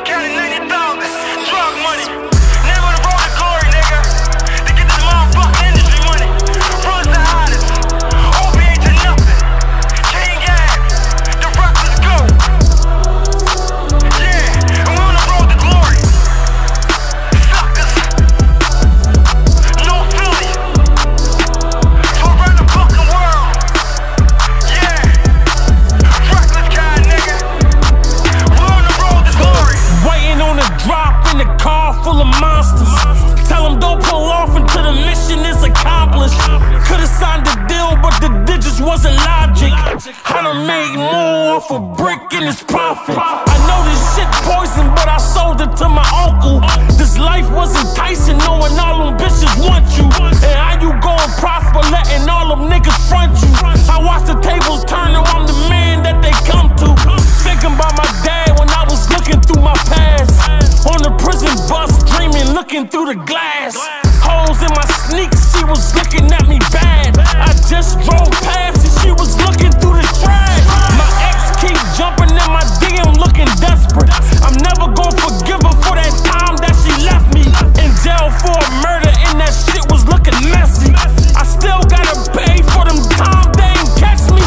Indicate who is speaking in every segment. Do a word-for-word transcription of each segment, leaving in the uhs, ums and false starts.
Speaker 1: For brick in his profit. I know this shit poison, but I sold it to my uncle. This life was enticing, knowing all them bitches want you. And how you gon' prosper, letting all them niggas front you. I watch the tables turn, and I'm the man that they come to. Thinking about my dad when I was looking through my past. On the prison bus, dreaming, looking through the glass. Holes in my sneaks, she was looking at me bad. I just drove past and she was looking through the trash. My ex keep jumping in my D M looking desperate. I'm never gonna forgive her for that time that she left me in jail for a murder, and that shit was looking messy. I still gotta pay for them time they ain't catch me.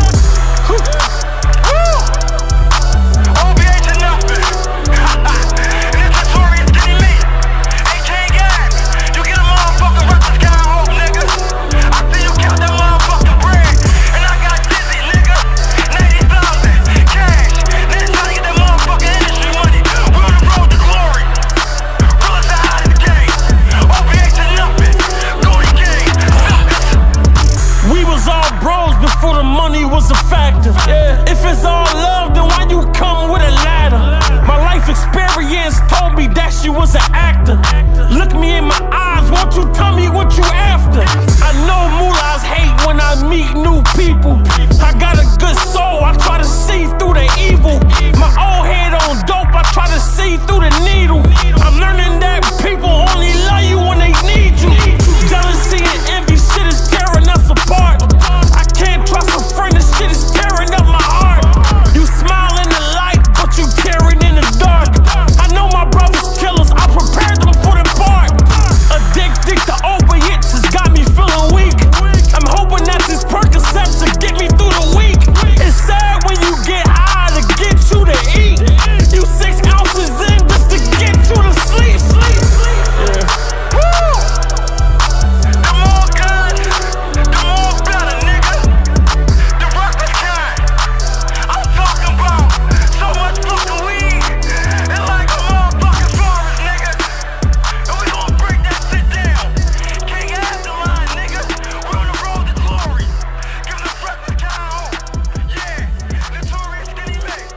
Speaker 2: O B A to nothing. And it's notorious getting me. A K gang, you get a motherfucking reckless guy home, nigga. I see you count that motherfucking bread, and I got dizzy, nigga. ninety thousand cash. Then try to get that motherfucking industry money. We're on the road to glory. Real as the high in the game. O B A to nothing. Goldie gang.
Speaker 1: We was all bros before the money was a factor. If it's all love, then why you come with a ladder? My life experience told me that she was an actor. Look me in my eyes, won't you tell me what you after? I know mullahs hate when I meet new people. I got a good soul, I try to see through the evil. My old head on dope, I try to see through the needle. I'm learning that people only love you when they need you. Jealousy and envy, shit is tearing us apart. I can't trust a friend, this shit is tearing up my heart. You smile in the light, but you tearing in the dark. I know my brother's killers, I prepared them for the part. Addicted to opiates has got me feeling weak. I'm hoping that this Percocets will get me through the week. It's sad when you get high to get you to eat. You six ounces in just to get you to sleep. Yeah.
Speaker 2: Woo! The more good, the more better, nigga. The reckless kind. I'm talking about so much fucking weed. It's like a motherfucking forest, nigga. And we gon' break that shit down. King Afterline, nigga. We're on the road to glory. Give the reckless kind hope. Yeah, notorious skinny man.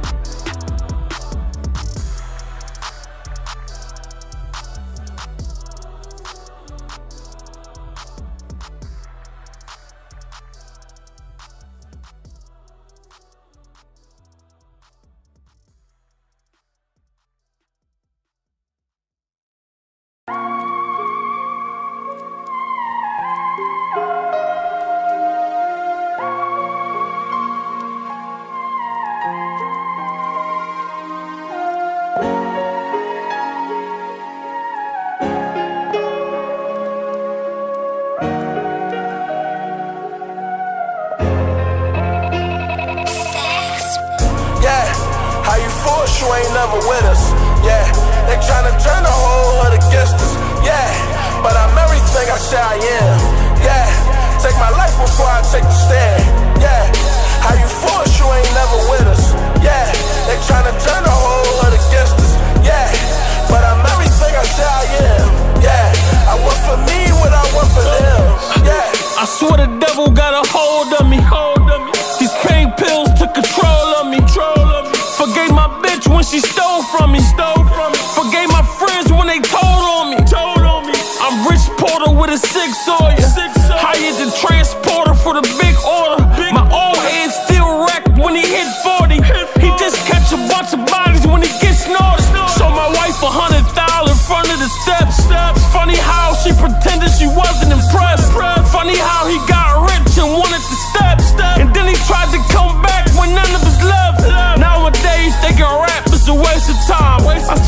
Speaker 3: Yeah, how you force you ain't never with us. Yeah, they tryna turn the whole hood against us. Yeah, but I'm everything I say I am. Yeah, take my life before I take the stand. Yeah, how you force you ain't never with us. Yeah, they tryna turn the whole hood against us. Yeah, but I'm everything I say I am. Yeah, I work for me what I work for them. Yeah,
Speaker 1: I swear the devil got a hold of me. These pain pills took control of me. Forgave my bitch when she stole from me. Forgave my friends when they told on me. I'm Rich Porter with a six Sawyer. Hired the transporter for the big order. My old head still wrecked when he hit forty. He just catch a bunch of bodies when he gets snorted. Show my wife a hundred thousand in front of the steps. Funny how she pretended she wasn't impressed. Funny how he got rich and wanted to step. And then he tried to come back when none of us left. Nowadays thinking rap is a waste of time. I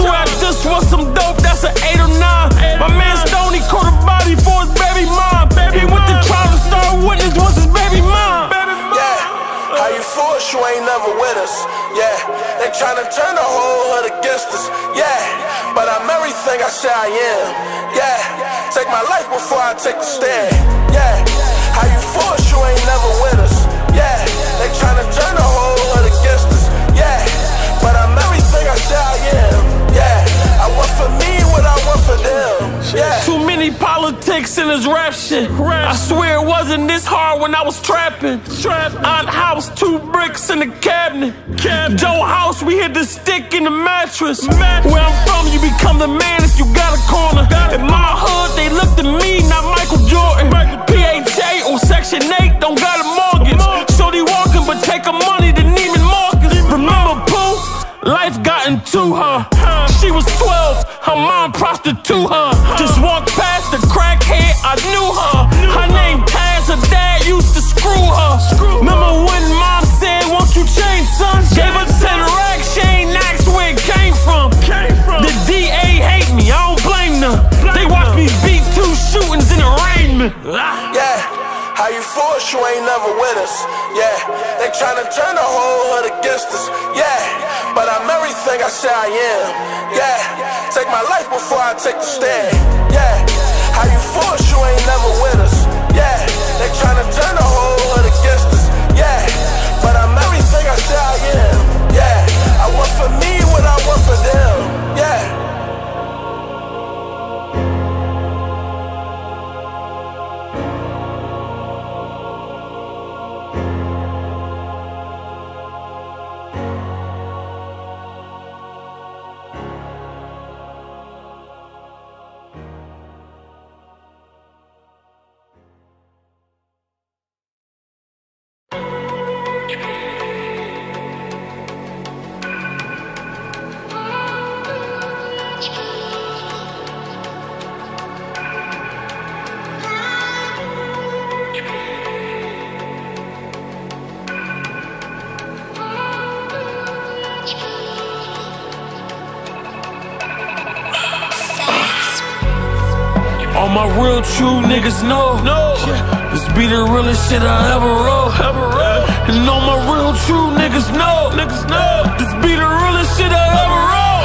Speaker 3: I take the stand. Yeah, how you force you ain't never with us. Yeah, they tryna turn the whole hood against us. Yeah, but I'm everything I say I am. Yeah, I want for me what I want for them. Yeah.
Speaker 1: Too many politics in this rap shit. I swear it wasn't this hard when I was trapping. Aunt house, two bricks in the cabinet. Joe house, we hit the stick in the mattress. Where I'm from, you become the man if you got a corner. In my hood, they looked at me, not Michael Jordan. P H A or Section eight, don't got a mortgage. Shorty walking, but take her money to Neiman Marcus. Remember Pooh? Life got into her. She was twelve, her mom prostitute her. Just walked past the crackhead, I knew her. Her name Taz, her dad used to screw her. Remember when mom said, won't you change, son? Gave her ten racks, she ain't asked where it came from. The D A hate me, I don't blame them. They watch me beat two shootings in arraignment.
Speaker 3: Yeah, how you force you ain't never with us. Yeah, they tryna turn the whole hood against us. Yeah, but I'm everything I say I am. Yeah, take my life before I take the stand. Yeah, how you force you ain't never with us. Yeah, they tryna turn the whole hood against us. Yeah, but I'm everything I say I am. Yeah, I want for me what I want for them. Yeah.
Speaker 1: All my real true niggas know, no. This be the realest shit I ever wrote. And all my real true niggas know, niggas know. This be the realest shit I ever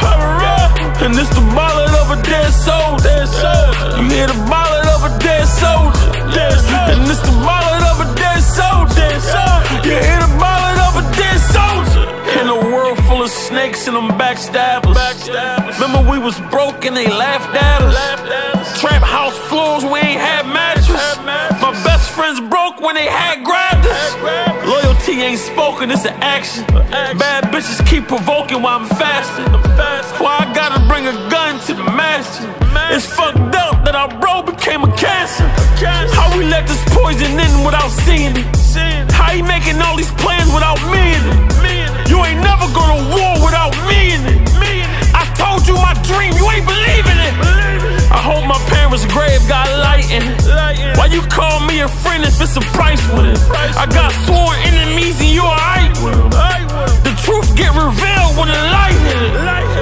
Speaker 1: wrote. And this the ballad of a dead soldier. You hear the ballad of a dead soldier. And this the ballad of a dead soldier. You hear the ballad of a dead soldier. In a world full of snakes and them backstabbers. Remember we was broke and they laughed at us. Trap house floors, we ain't had mattress. My best friends broke when they had grabbed us. Loyalty ain't spoken, it's an action. Bad bitches keep provoking while I'm fasting. Why I gotta bring a gun to the master? It's fucked up that our bro became a cancer. How we let this poison in without seeing it? How he making all these plans without me in it? You ain't never gonna war without me in it. I told you my dream, you ain't believing it. I hope my parents' grave got light in it. Why you call me a friend if it's a price with it? I got sworn enemies and you alright with them. The truth get revealed when the light hit it.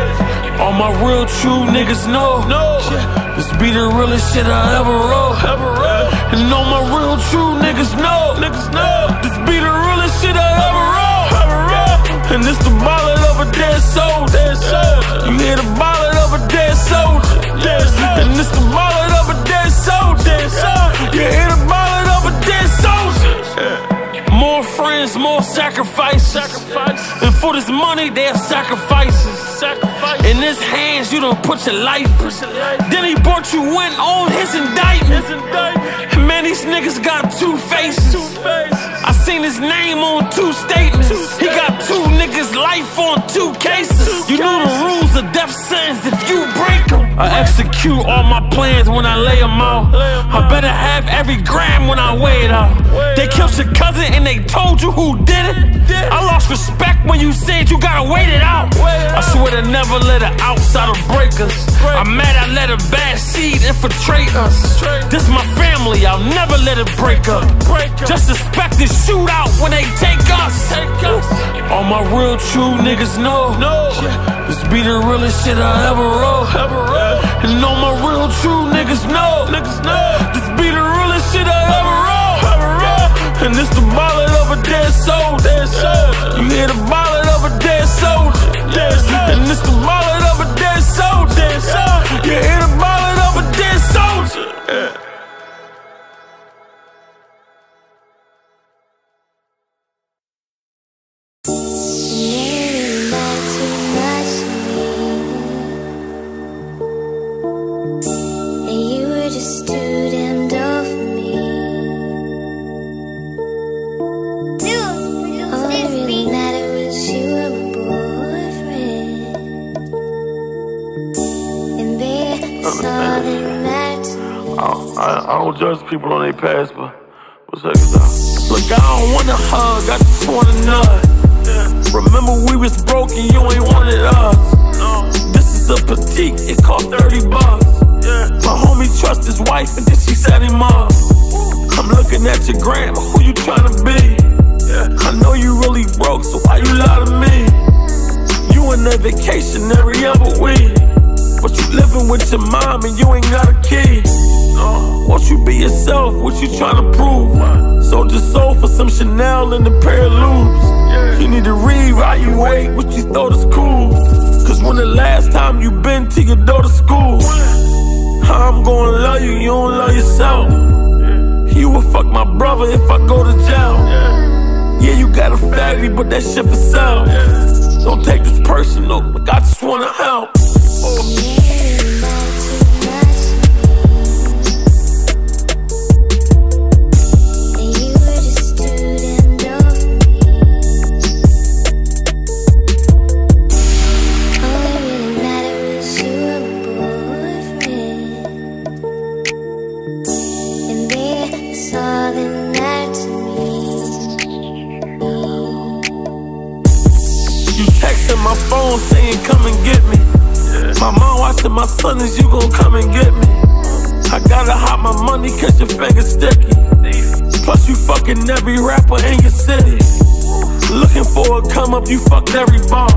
Speaker 1: All my real true niggas know, this be the realest shit I ever wrote. And all my real true niggas know, this be the realest shit I ever wrote. And this the ballad of a dead soldier. You hear the ballad of a dead soldier. And this the ballad of a dead soldier. You hear the ballad of a dead soldier. More friends, more sacrifices. And for this money, there's sacrifices. In his hands, you don't put your life in. Then he brought you in on his indictment. Man, these niggas got two faces. I seen his name on two statements. He got two niggas' life on two cases. You know the rules of death sentence if you break them. I execute all my plans when I lay them out. I better have every gram when I weigh it out. They killed your cousin and they told you who did it. I lost respect when you said you gotta wait it out. I swear to never let an outsider break us. I'm mad I let a bad seed infiltrate us. This my family, I'll never let it break up. Just expect this shootout when they take us. All my real true niggas know, this be the realest shit I ever wrote. And all my real true niggas know, this be the realest shit I ever wrote. And this the ballad of a dead soldier. You hear the ballad of a dead soldier. And this the ballad of a dead soldier. You hear the ballad of a dead soldier. I, I don't judge people on their past, but what's that about? Look, I don't wanna hug, I just wanna nut. Yeah. Remember we was broken, you ain't wanted us. No. This is a petite, it cost thirty bucks. Yeah. My homie trust his wife and then she set him up. I'm looking at your gram, who you tryna be? Yeah. I know you really broke, so why you lie to me? You on a vacation every other week, but you living with your mom and you ain't got a key. Uh, won't you be yourself? What you tryna prove? Sold your soul for some Chanel and a pair of loops. Yeah. You need to reevaluate what you thought is cool. Cause when the last time you been to your daughter's school? How I'm gonna love you, you don't love yourself. Yeah. You would fuck my brother if I go to jail. Yeah, yeah you got a fatty, but that shit for sale. Yeah. Don't take this personal, look, I just wanna help. Oh. My phone saying come and get me. Yeah. My mom watching my son, is you gon' come and get me? I gotta hide my money cause your finger's sticky. Plus you fucking every rapper in your city. Looking for a come up, you fucked every boss.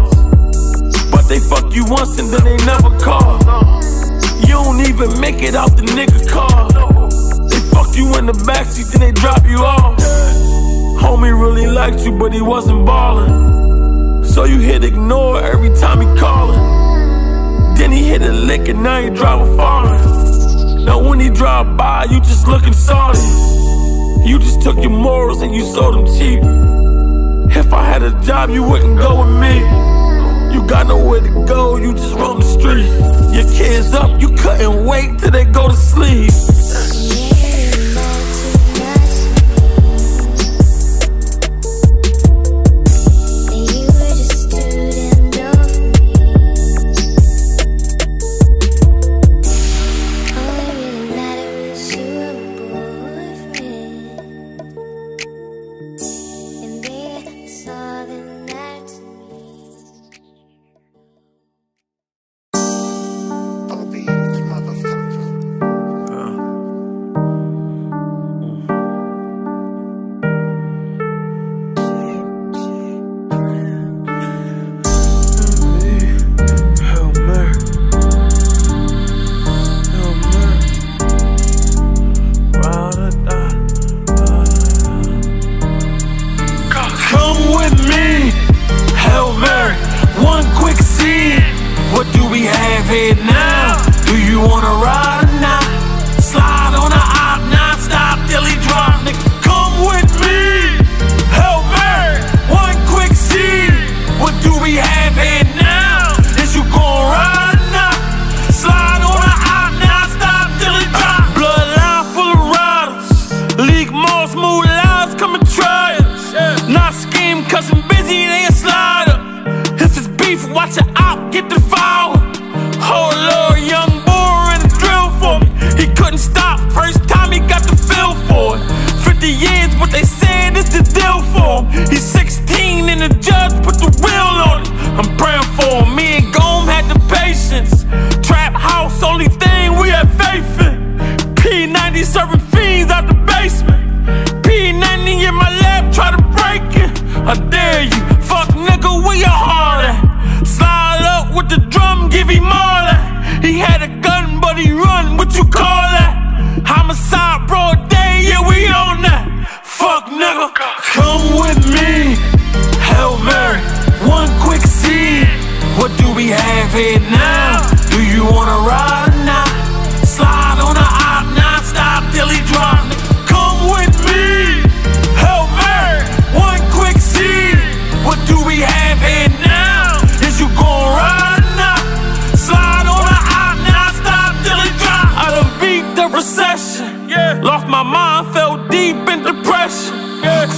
Speaker 1: But they fuck you once and then they never call. You don't even make it out the nigga car. They fuck you in the backseat, then they drop you off. Homie really liked you, but he wasn't ballin'. So you hit ignore every time he callin'. Then he hit a lick and now he driving foreign. Now when he drive by, you just looking salty. You just took your morals and you sold them cheap. If I had a job, you wouldn't go with me. You got nowhere to go, you just roam the street. Your kids up, you couldn't wait till they go to sleep.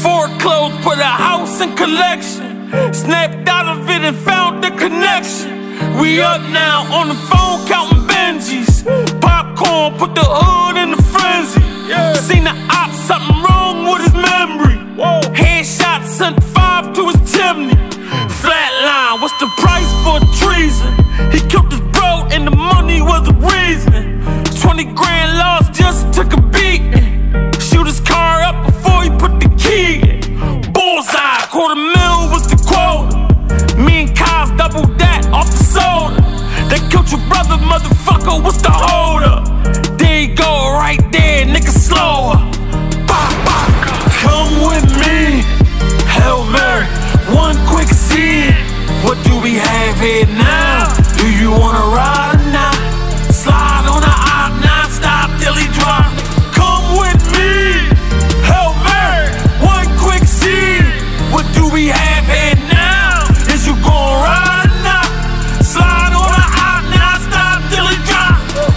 Speaker 4: Foreclosed, put a house in collection. Snapped out of it and found the connection.
Speaker 1: We up now on the phone counting Benjis. Popcorn, put the hood in the frenzy. Seen the op, something wrong with his memory. Headshot, sent five to his chimney. Flatline, what's the price for treason? He killed his bro and the money was the reason. Twenty grand lost, just took a beating. Shoot his car up before he put the key in. Bullseye, quarter mil was the quota. Me and Kyle's double that off the soda. They killed your brother, motherfucker, what's the hold up? There you go, right there, nigga, slower. Bop, bop. Come with me, Hail Mary, one quick scene. What do we have here now? Do you wanna ride or not? Slide on the op, non-stop till he drop. Come with me, Hail Mary, one quick scene. What do we have here now? Is you gon' ride or not? Slide on the op, non-stop till he drop.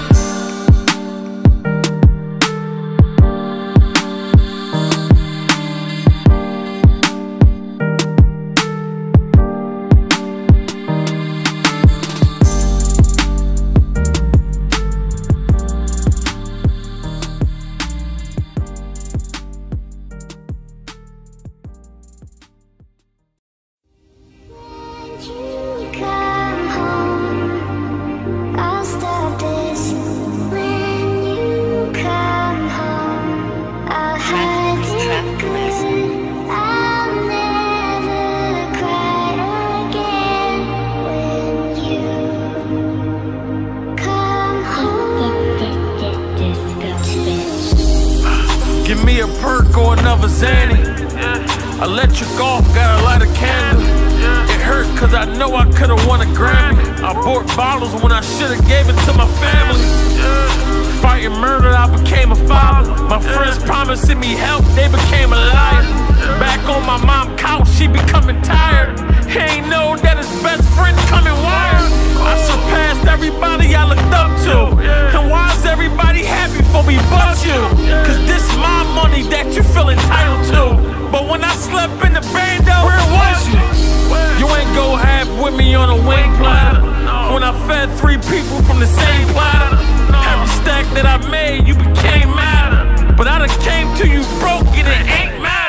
Speaker 1: Give me a perk or another Xanny. Electric off, got a light of candle. It hurt cause I know I could've won a Grammy. I bought bottles when I should've gave it to my family. Fighting murder, I became a father. My friends promising me help, they became a liar. Back on my mom's couch, she becoming tired. He ain't know that his best friend coming wired. I surpassed everybody I looked up to. And why is everybody happy for me but you? Cause this my money that you feel entitled to. But when I slept in the bando, where was you? You ain't go half with me on a wing platter. When I fed three people from the same platter. Every stack that I made, you became mad. But I done came to you broke and it ain't matter.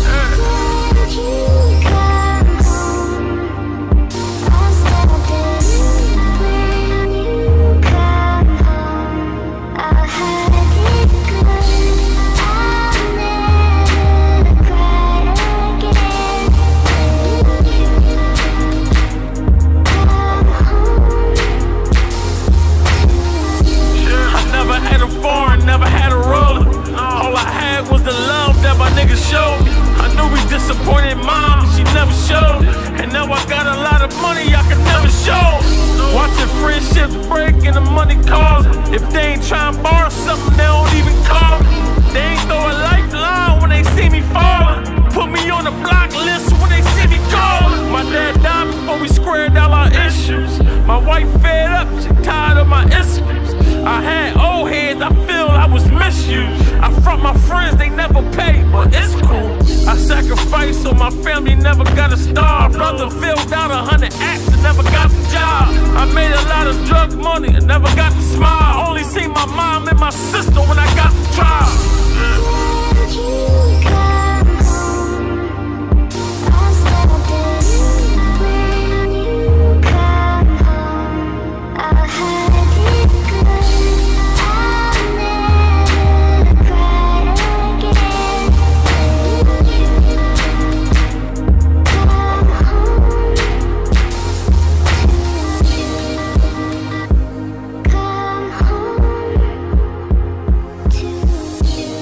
Speaker 1: Showed me. I knew we disappointed mom, but she never showed it. And now I got a lot of money I could never show. Watching friendships break and the money calls. If they ain't trying to borrow something, they don't even call me. They ain't throw a lifeline when they see me falling. Put me on the block list when they see me calling. My dad died before we squared all our issues. My wife fed up, she tired of my issues. I had old heads, I feel I was misused. I front my friends, they never pay, but it's cool. I sacrificed so my family never got to starve. Brother filled out a hundred acts and never got the job. I made a lot of drug money and never got to smile. Only seen my mom and my sister when I got the trial.
Speaker 4: To you.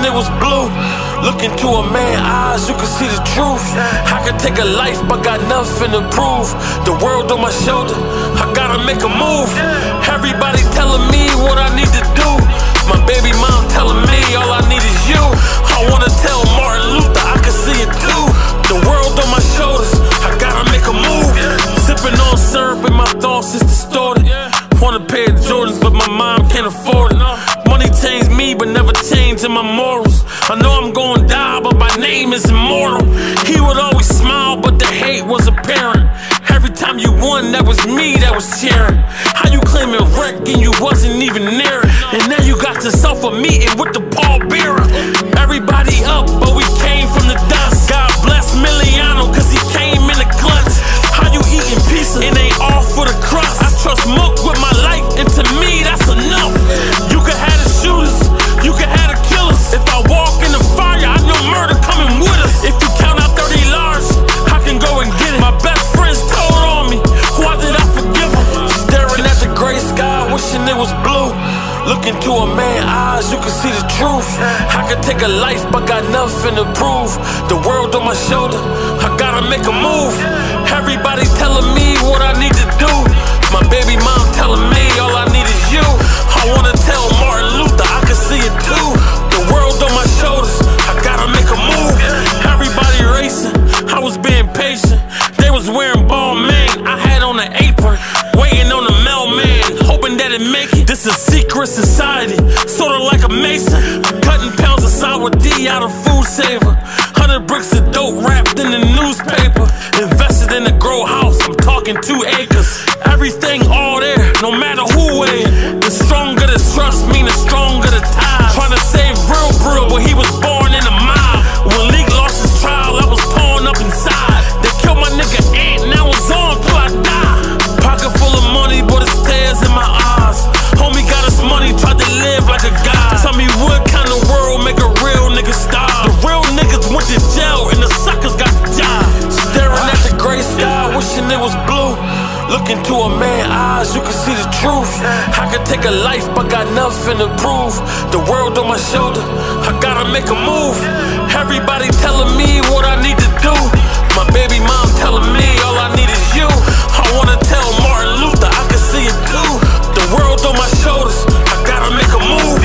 Speaker 1: it was blue. Look into a man's eyes, you can see the truth. I could take a life, but got nothing to prove. The world on my shoulder, I gotta make a move. Everybody telling me what I need to do. My baby mom telling me all I need is you. I wanna tell Martin Luther I can see it too. The world on my shoulders, I gotta make a move. Sipping on syrup and my thoughts is distorted. Want a pair of Jordans, but my mom can't afford it. Money changed me, but never changing my morals. I know I'm gonna die, but my name is immortal. He would always smile, but the hate was apparent. Every time you won, that was me that was cheering. How you claiming wreck and you wasn't even near it? And now you got yourself a meeting with the Paul Bearer. Everybody up, but we came from the dust. God bless Miliano, cause he came in the clutch. How you eating pizza? It ain't all for the crust. I trust Mook with my life, and to me that's enough. You can have the shooters, you can have the killers. If I walk in the fire, I know murder coming with us. If you count out thirty large, I can go and get it. My best friends told on me, why did I forgive them? Staring at the gray sky, wishing it was blue. Look into a man's eyes, you can see the truth. I could take a life, but got nothing to prove. The world on my shoulder, I gotta make a move. Everybody telling me what I need to do. My baby mom telling me all I need is you. I wanna tell Martin Luther I can see it too. The world on my shoulders, I gotta make a move. Everybody racing, I was being patient. They was wearing ball man, I had on an apron. Waiting on the mailman, hoping that it make it. This is secret society, sorta like a mason. Cutting pounds of sour D out of food saver. Hundred bricks of dope wrapped in the newspaper. Invested in a grow house, I'm talking two acres. Everything all there, no matter who weighed. The stronger the trust mean the stronger the ties. Trying to save real Brill, but he was born in a mob. When Leak lost his trial, I was torn up inside. They killed my nigga Ant, and I was on till I died. Pocket full of money, but it's tears in my eyes. Homie got us money, tried to live like a god. Tell me what kind of world make a real nigga starve. The real niggas went to jail and the suckers got the job. Staring at the gray sky, wishing it was blue. Look into a man's eyes, you can see the truth. I could take a life, but got nothing to prove. The world on my shoulder, I gotta make a move. Everybody telling me what I need to do. My baby mom telling me all I need is you. I wanna tell Martin Luther I can see it too. The world on my shoulders, I gotta make a move.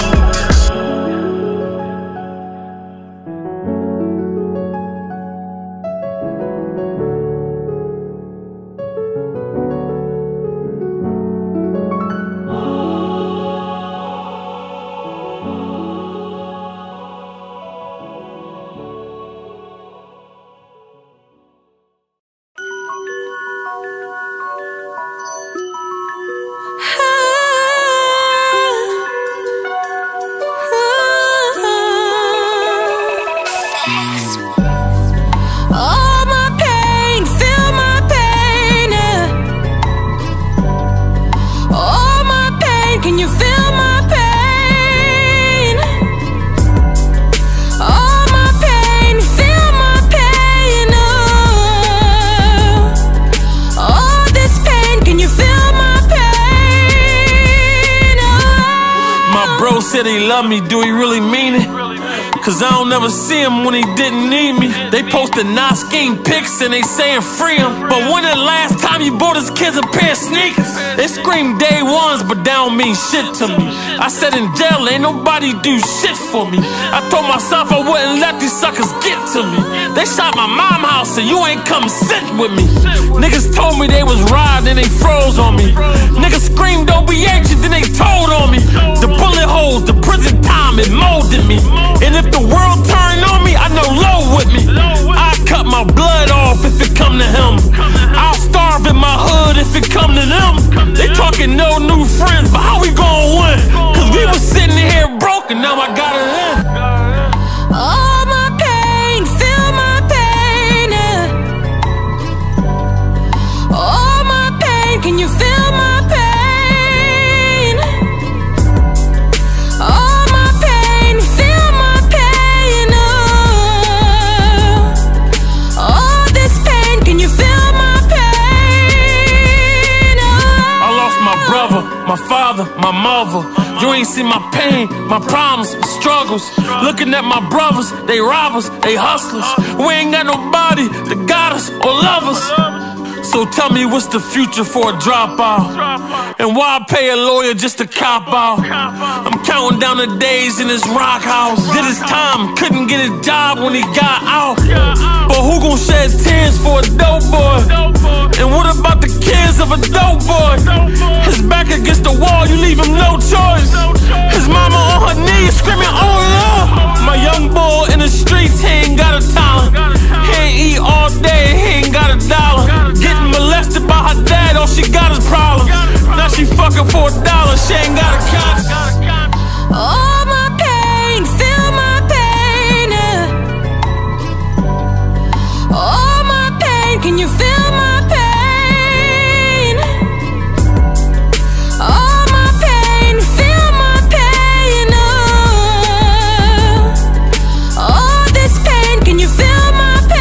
Speaker 1: Said he love me, do he really mean it? Cause I don't never see him when he didn't need me. They posted Nas King pics and they saying free him. But when the last time he bought his kids a pair of sneakers? They scream day ones, but they don't mean shit to me. I said in jail, ain't nobody do shit for me. I told myself I wouldn't let these suckers get to me. They shot my mom house and you ain't come sit with me. Niggas told me they was riding and they froze on me. Niggas screamed O B H and then they told on me. The bullet holes, the prison time, it molded me. And if the world turned on me, I know low with me. I cut my blood off if it come to him. I'll starve in my hood if it come to them. They talking no new friends, but how we gon' win? Cause we was sitting here broke and now I got it in.
Speaker 4: All my pain, feel my pain, yeah. All my pain, can you feel my pain? All my pain, feel my pain, oh. All this pain, can you feel my pain, oh.
Speaker 1: I lost my brother, my father, my mother. You ain't seen my pain, my problems, my struggles. Looking at my brothers, they robbers, they hustlers. We ain't got nobody that got us or love us. So tell me what's the future for a dropout? And why pay a lawyer just to cop out? I'm counting down the days in this rock house. Did his time, couldn't get a job when he got out. But who gon' shed tears for a dope boy? And what about the kids of a dope boy? His back against the wall, you leave him no choice. His mama on her knees screaming, oh Lord. My young boy in the streets, he ain't got a talent. He ain't eat all day, he ain't got a dollar. Getting molested by her dad, all she got is problems. Now she fucking for a dollar, she ain't got a conscience.
Speaker 4: All my pain, feel my pain. All my pain, can you feel my pain? All my pain, feel my pain. Oh, all this pain, can you feel my pain?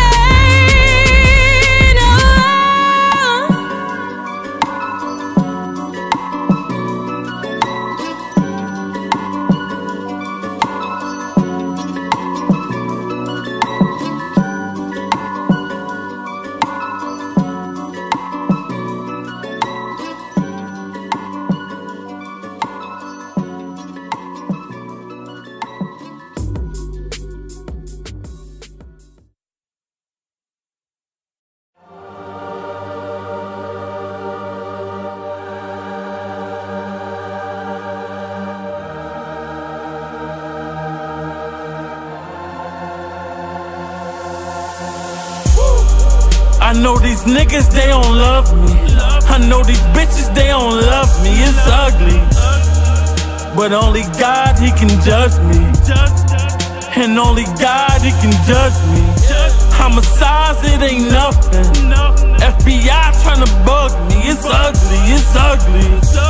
Speaker 1: I know these niggas, they don't love me. I know these bitches, they don't love me. It's ugly, but only God, he can judge me. And only God, he can judge me. Homicides, it ain't nothing. F B I tryna bug me. It's ugly, it's ugly,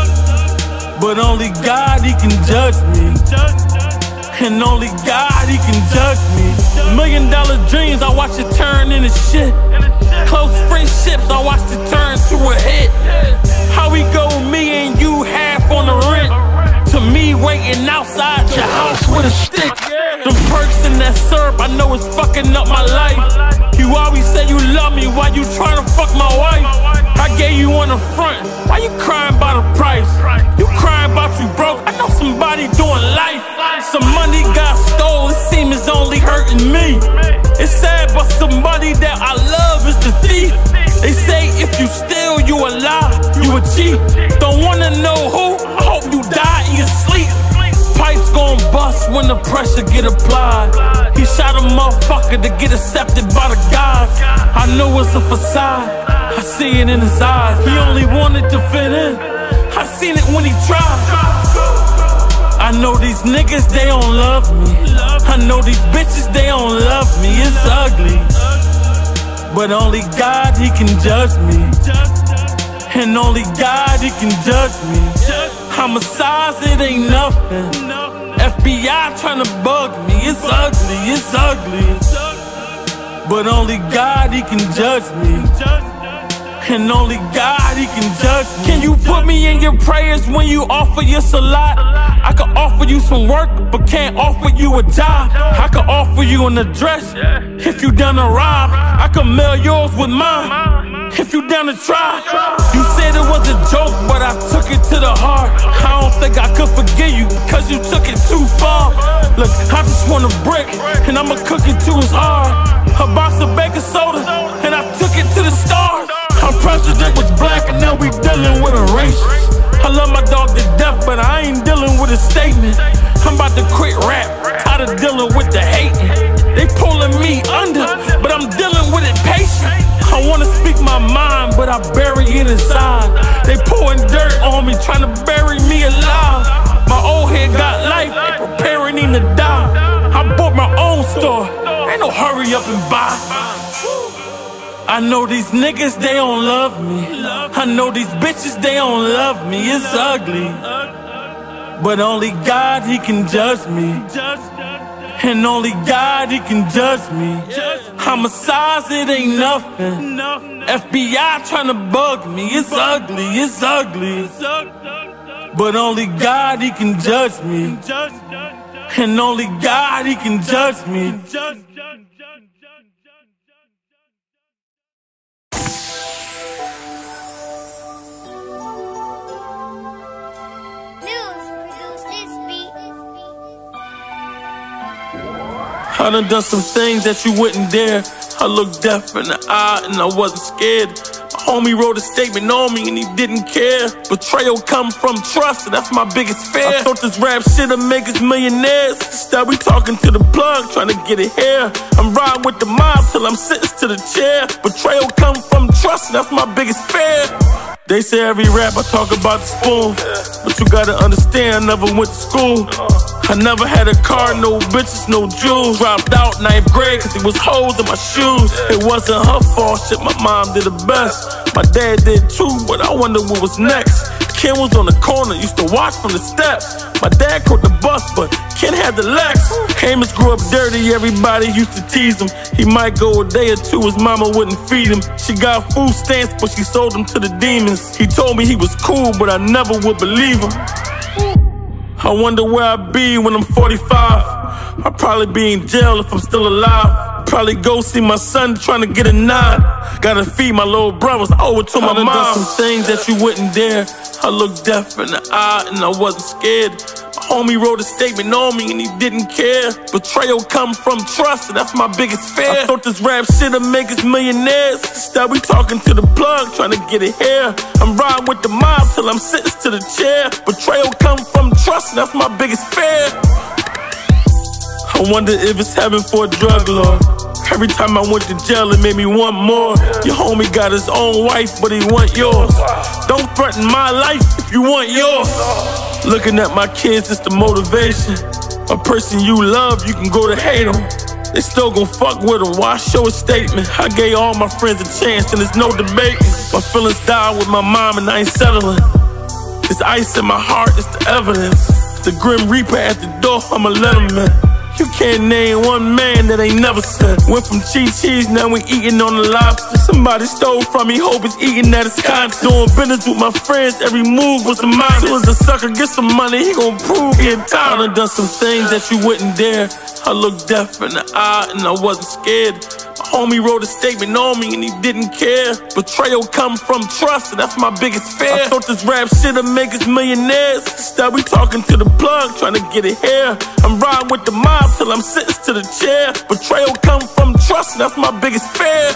Speaker 1: but only God, he can judge me. And only God, he can judge me. Million dollar dreams, I watch it turn into shit. Close friendships, I watched it turn to a hit. How we go, me and you half on the rent, to me waiting outside your house with a stick. The perks and that syrup, I know it's fucking up my life. You always say you love me, why you trying to fuck my wife? I gave you on the front, why you crying about the price? You crying about you broke, I know somebody doing life. Some money got stole, it seems it's only hurting me. It's sad, but somebody that I love is the thief. They say if you steal, you a lie, you a cheat. Don't wanna know who, I hope you die in your sleep. Pipes gon' bust when the pressure get applied. He shot a motherfucker to get accepted by the gods. I know it's a facade, I see it in his eyes. He only wanted to fit in, I seen it when he tried. I know these niggas, they don't love me. I know these bitches, they don't love me. It's ugly, but only God, he can judge me. And only God, he can judge me. Homicides, it ain't nothing. F B I tryna bug me. It's ugly, it's ugly, but only God, he can judge me. And only God, he can judge me. Can you put me in your prayers when you offer your salat? I could offer you some work, but can't offer you a job. I could offer you an address if you done a rob. I could mail yours with mine if you down to try. You said it was a joke, but I took it to the heart. I don't think I could forgive you, cause you took it too far. Look, I just want a brick, and I'ma cook it to his heart. A box of baking soda, and I took it to the stars. Our president was black, and now we dealing with a racist. I love my dog to death, but I ain't dealing with a statement. I'm about to quit rap, tired of dealing with the hating. They pulling me under, but I'm dealing with it patient. I wanna speak my mind, but I bury it inside. They pouring dirt on me, trying to bury me alive. My old head got life, they preparing him to die. I bought my own store, ain't no hurry up and buy. I know these niggas, they don't love me. I know these bitches, they don't love me. It's ugly, but only God, he can judge me. And only God, he can judge me. Homicides, it ain't nothing. F B I tryna bug me. It's ugly, it's ugly, But only God, he can judge me. And only God, he can judge me. I done done some things that you wouldn't dare. I looked death in the eye and I wasn't scared. My homie wrote a statement on me and he didn't care. Betrayal comes from trust and that's my biggest fear. I thought this rap shit'd make us millionaires. Instead we talking to the plug, trying to get it here. I'm riding with the mob till I'm sitting to the chair. Betrayal comes from trust and that's my biggest fear. They say every rap I talk about the spoon, but you gotta understand I never went to school. I never had a car, no bitches, no jewels. Dropped out ninth grade cause it was holes in my shoes. It wasn't her fault, shit, my mom did the best. My dad did too, but I wonder what was next. Ken was on the corner, used to watch from the steps. My dad caught the bus, but Ken had the Lex. Amos grew up dirty, everybody used to tease him. He might go a day or two, his mama wouldn't feed him. She got food stamps, but she sold them to the demons. He told me he was cool, but I never would believe him. I wonder where I'd be when I'm forty-five. I'd probably be in jail if I'm still alive. Probably go see my son trying to get a nine. Gotta feed my little brothers, I owe it to my mom. I done done some things that you wouldn't dare. I looked death in the eye and I wasn't scared. My homie wrote a statement on me and he didn't care. Betrayal comes from trust and that's my biggest fear. I thought this rap shit'd make us millionaires. Instead we talking to the plug, trying to get it here. I'm riding with the mob till I'm sitting to the chair. Betrayal comes from trust and that's my biggest fear. I wonder if it's heaven for a drug lord. Every time I went to jail, it made me want more. Your homie got his own wife, but he want yours. Don't threaten my life if you want yours. Looking at my kids is the motivation. A person you love, you can go to hate them. They still gon' fuck with them, why show a statement? I gave all my friends a chance and there's no debating. My feelings died with my mom and I ain't settling. This ice in my heart is the evidence. The Grim Reaper at the door, I'ma let him in. You can't name one man that ain't never said. Went from cheese cheese, now we eating on the lobster. Somebody stole from me, hope it's eating at his conscience. Doing business with my friends, every move was a minus. Soon as a sucker get some money, he gon' prove he in town. I done done some things that you wouldn't dare. I looked death in the eye and I wasn't scared. My homie wrote a statement on me and he didn't care. Betrayal comes from trust and that's my biggest fear. I thought this rap shit'd make us millionaires. Instead we talking to the plug, trying to get it here. I'm riding with the mob till I'm sitting to the chair. Betrayal comes from trust and that's my biggest fear.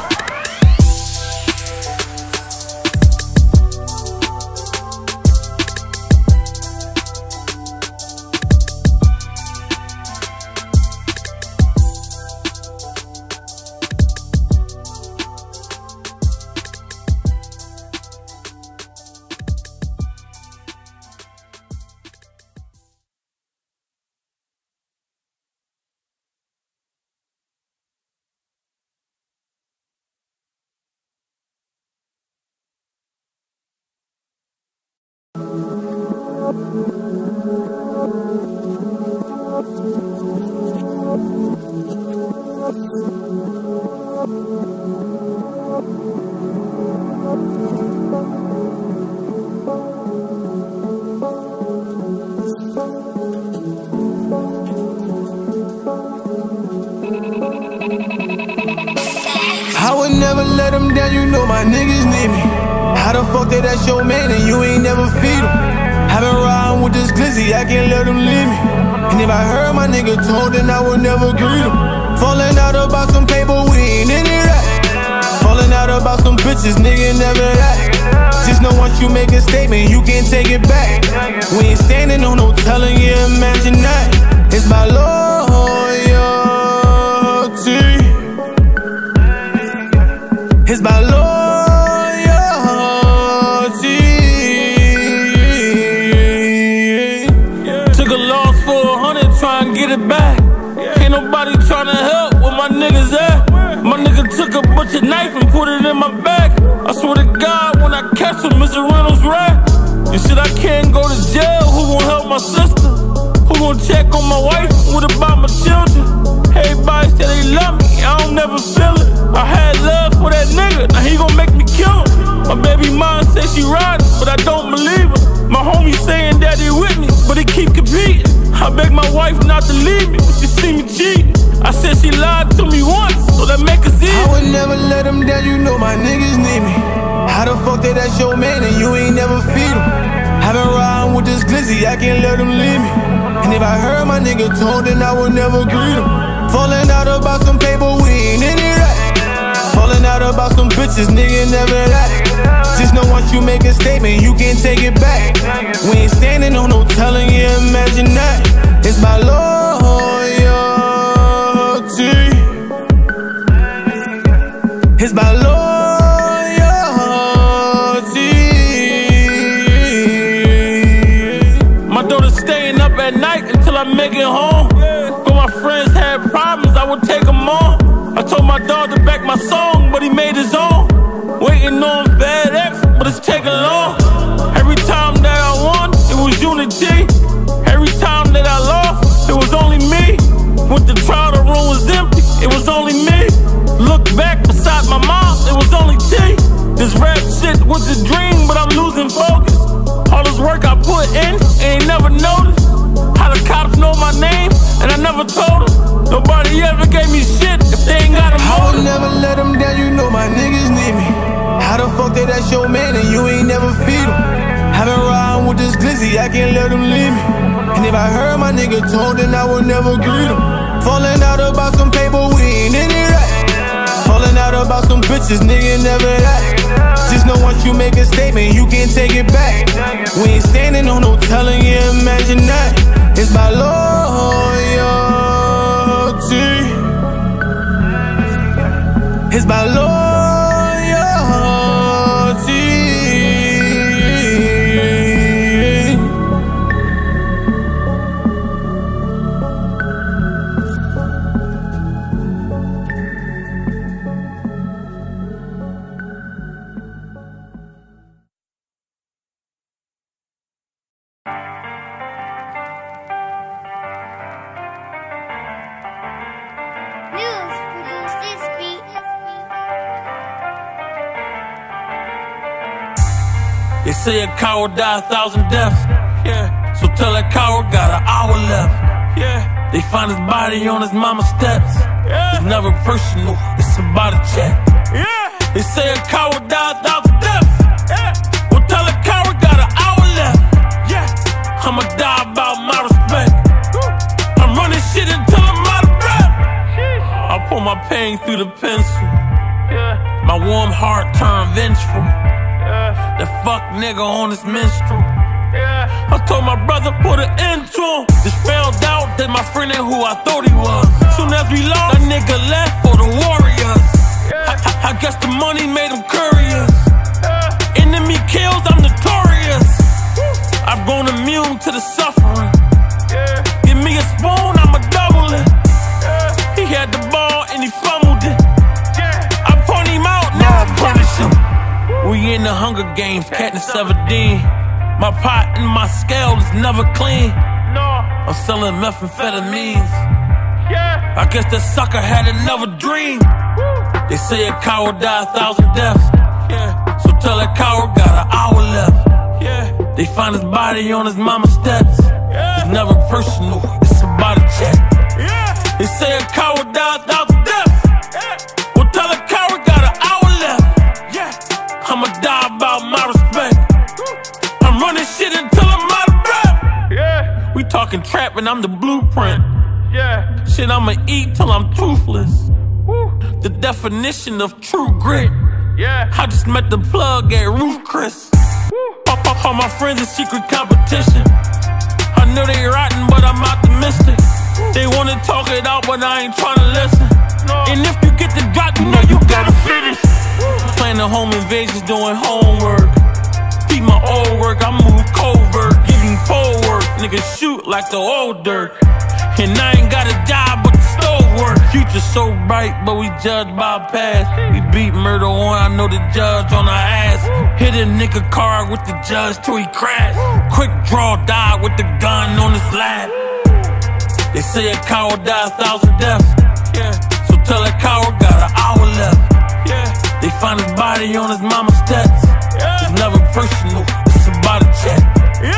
Speaker 5: I would never let them down, you know my niggas need me. How the fuck that that's your man and you ain't never feed him? I've been riding with this glizzy, I can't let him leave me. And if I heard my nigga told, then I would never greet him. Falling out about some paper, we ain't into that. Falling out about some bitches, nigga, never that. Just know once you make a statement, you can't take it back. We ain't standing on no telling you, imagine that. It's my loyalty. It's my loyalty.
Speaker 1: Took a loss for a hundred, try and get it back. Ain't nobody tryna help where my niggas at. My nigga took a butcher knife and put it in my back. I swear to God, when I catch him, Mister Reynolds rap. You said I can't go to jail, who gon' help my sister? Who gon' check on my wife? What about my children? Everybody say they love me, I don't never feel it. I had love for that nigga, now he gon' make me kill him. My baby mom say she riding, but I don't believe her. My homie saying that he with me, but he keep competing. I beg my wife not to leave me, but she see me cheating. I said she lied to me once, so that make us even.
Speaker 5: I would never let them down, you know my niggas need me. How the fuck that that's your man and you ain't never feed him? I been riding with this glizzy, I can't let him leave me. And if I heard my nigga told, then I would never greet him. Falling out about some paper, we ain't in it right. Falling out about some bitches, nigga never that. Just know once you make a statement, you can't take it back. We ain't standing on no telling you, imagine that. It's my loyalty. It's my loyalty.
Speaker 1: My daughter's staying up at night until I make it home. When my friends had problems, I would take them on. I told my dog to back my song, but he made his own. Waiting on FedEx, but it's taking long. Every time that I won, it was unity. Every time that I lost, it was only me. Went to trial, the room was empty, it was only me. Look back beside my mom, it was only T. This rap shit was a dream, but I'm losing focus. All this work I put in, ain't never noticed. How the cops know my name, and I never told them. Nobody ever gave me shit if they ain't got a motive.
Speaker 5: I would never let them down, you know my niggas need me. How the fuck that that's your man and you ain't never feed him? I been riding with this glizzy, I can't let him leave me. And if I heard my nigga told, then I would never greet him. Falling out about some paper, we ain't in it right. Falling out about some bitches, nigga never that. Just know once you make a statement, you can't take it back. We ain't standing on no telling you, imagine that. It's my loyalty. It's my loyalty.
Speaker 1: They say a coward die a thousand deaths. Yeah. So tell that coward got an hour left. Yeah. They find his body on his mama's steps. Yeah. It's never personal, it's about a check. Yeah. They say a coward die a thousand deaths. Yeah. Well tell a coward got an hour left. Yeah. I'ma die about my respect. Woo. I'm running shit until I'm out of breath. I pull my pain through the pencil. Yeah. My warm heart turned vengeful. That fuck nigga on his menstrual. Yeah. I told my brother put an end to him. Just found out that my friend ain't who I thought he was. Soon as we lost, that nigga left for the Warriors. Yeah. I, I guess the money made him curious. Yeah. Enemy kills, I'm notorious. Woo. I've grown immune to the suffering. Yeah. Give me a spoon, I'ma double it. Yeah. He had the ball and he fumbled it. Yeah. I point him out, now I punish him. We in the Hunger Games, Katniss Everdeen. My pot and my scale is never clean. I'm selling methamphetamines. I guess that sucker had another dream. They say a coward die a thousand deaths. So tell that coward got an hour left. They find his body on his mama's steps. It's never personal, it's about a check. They say a coward die a thousand deaths. Well tell a coward got an hour left. I'ma die about my respect. I'm running shit until I'm out of breath. Yeah. We talking trap and I'm the blueprint. Yeah. Shit I'ma eat till I'm toothless. Woo. The definition of true grit. Yeah. I just met the plug at Ruth Chris. Pop up all my friends in secret competition. I know they rotten, but I'm optimistic. Woo. They wanna talk it out, but I ain't tryna listen. No. And if you get the drop, you know you gotta finish. Planning home invasions, doing homework. Beat my old work, I move covert. Giving pole work, niggas shoot like the old dirt. And I ain't got a job but the stove work. Future so bright, but we judge by past. We beat murder on, I know the judge on our ass. Hit a nigga car with the judge till he crashed. Quick draw, died with the gun on his lap. They say a coward die a thousand deaths. Yeah. So tell that coward got an hour left. Yeah. They find his body on his mama's steps. Yeah. It's never personal, it's about a check. Yeah.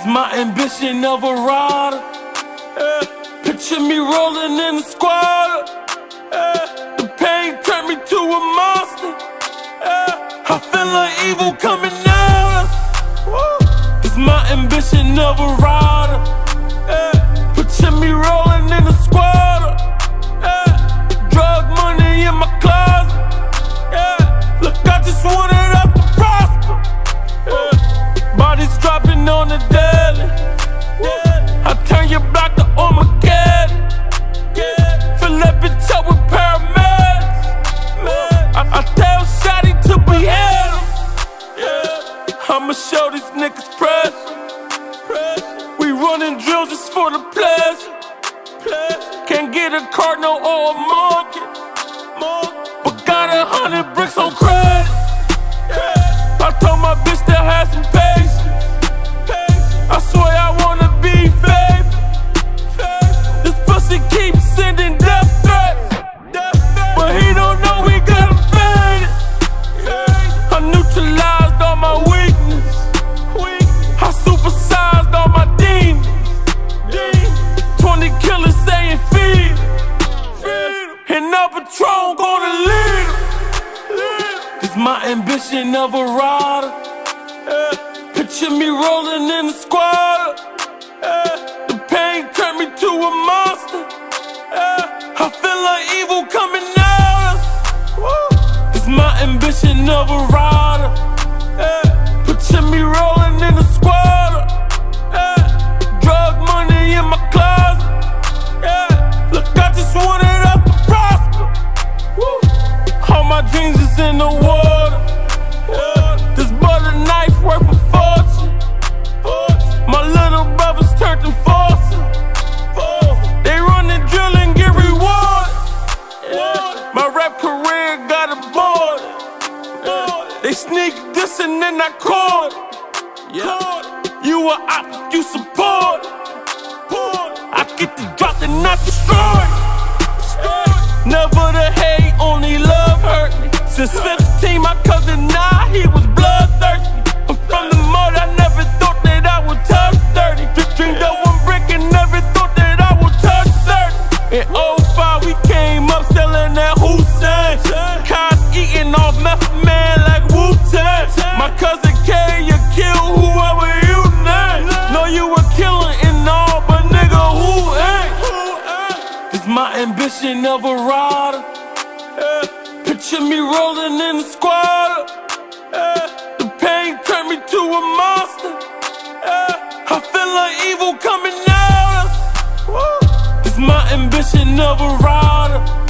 Speaker 1: It's my ambition of a rider. Yeah. Picture me rolling in the squad. Yeah. The pain turned me to a monster. Yeah. I feel like evil coming out. It's my ambition of a rider. Yeah. Picture me rolling in the squad. Yeah. Drug money in my closet. Yeah. Look, I just wanted us to prosper. Yeah. Bodies dropping on the daily. Yeah. I turn your block to Armageddon. Yeah. Fill that bitch up with paramedics. Man. I, I tell Shotty to behead him. Yeah. I'ma show these niggas pressure. We running drills just for the pleasure. Can't get a cardinal or a mortgage, but got a hundred bricks on credit. I told my bitch to have some patience. I swear I wanna be faithful. This pussy keeps sending death threats, but he don't know we got him faded. I neutralized all my weakness. I supersized all my demons. Twenty killers saying feed, and now Patron gonna lead him. It's my ambition of a rider. Yeah. Picture me rolling in the squad. Yeah. The pain turned me to a monster. Yeah. I feel like evil coming out. It's my ambition of a rider. Yeah. Picture me rolling in the squad. Yeah. Drug money in my closet. Yeah. Look, I just wanted us to prosper. Woo. All my dreams is in the water. Yeah. This butter knife worth a fortune. My little brothers turned to forces. They run and drill and get rewarded. Yeah. My rap career got aborted. Yeah. They sneak this and then I caught it. Yeah. You a op, you support it. I get the drop and not destroy it. Never the hate, only love hurt me. Since fifteen, my cousin Nah, he was bloodthirsty. I'm from the mud, I never thought that I would touch thirty. Dreamed of one brick and never thought that I would touch thirty. In oh five, we came up selling that Hussein. Cops eating off meth man like Wu-Tang. My cousin K, you kill whoever you name. Know you were killing and all, but nigga, who ain't? It's my ambition of a rider. Yeah. Picture me rolling in the squad. Yeah. The pain turned me to a monster. Yeah. I feel like evil coming out. It's my ambition of a rider.